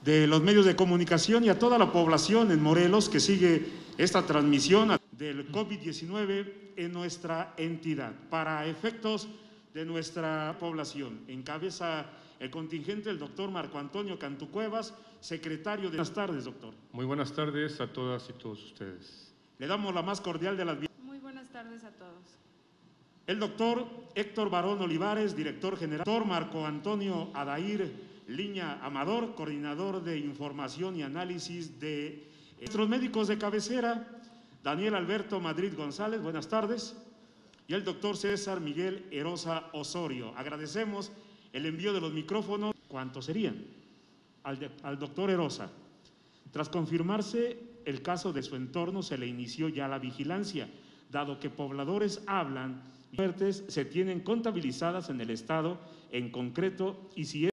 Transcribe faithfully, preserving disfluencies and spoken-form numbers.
de los medios de comunicación y a toda la población en Morelos que sigue esta transmisión del COVID diecinueve en nuestra entidad. Para efectos de nuestra población, encabeza el contingente el doctor Marco Antonio Cantú Cuevas, secretario de... Buenas tardes, doctor. Muy buenas tardes a todas y todos ustedes. Le damos la más cordial de las... Muy buenas tardes a todos. El doctor Héctor Barón Olivares, director general. Doctor Marco Antonio Adair Liña Amador, coordinador de información y análisis de nuestros médicos de cabecera. Daniel Alberto Madrid González, buenas tardes. Y el doctor César Miguel Erosa Osorio. Agradecemos el envío de los micrófonos. ¿Cuántos serían? Al, de, al doctor Erosa. Tras confirmarse el caso de su entorno, se le inició ya la vigilancia, dado que pobladores hablan, muertes se tienen contabilizadas en el estado en concreto y si es